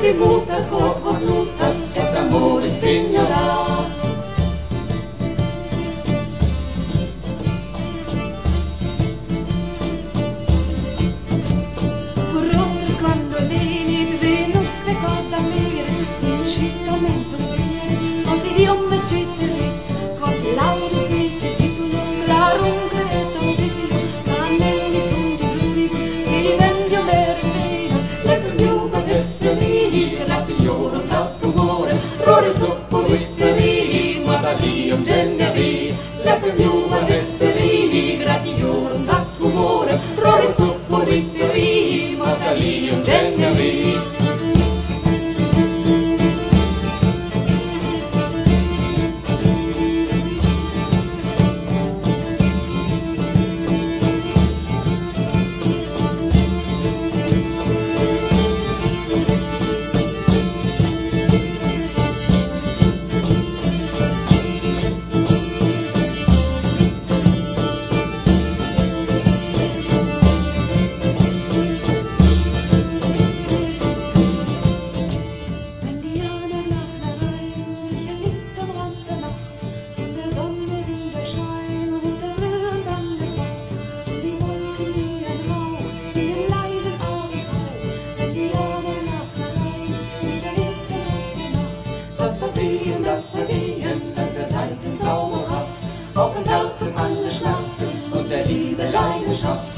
di muta, corpo muta, e d'amore spegnerà. Furores quando lei mit Venus ricorda mere, in sciccamento veres, aus idiomes cetteris, con lauris mit titulum clarum cretam sigillum, canelis undibus, stipendium Venus, lecum iuba vesteri, gratiorum latumore, rore suppoviteri, madalium genevi, lecum iuba vesteri, gratiorum latumore, rore suppoviteri, madalium genevi. Auch im Herzen alle Schmerzen und der Liebe Leidenschaft.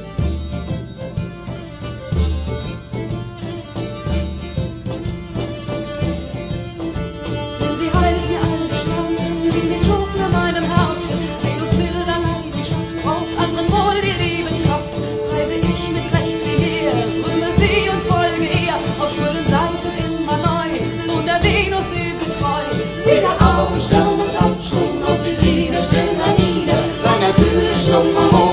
Denn sie heilt mir alle Schmerzen, wie es schuf mir meinem Herzen. Venus will allein die Schaft, braucht anderen wohl die Lebenskraft. Preise ich mit Recht sie her, rühme sie und folge ihr, auf schönen Seiten immer neu, nun der Venus sie getreu. Sie der Augen, Stern und Abschwung, und die Liebe still nieder, seiner Kühe stumm am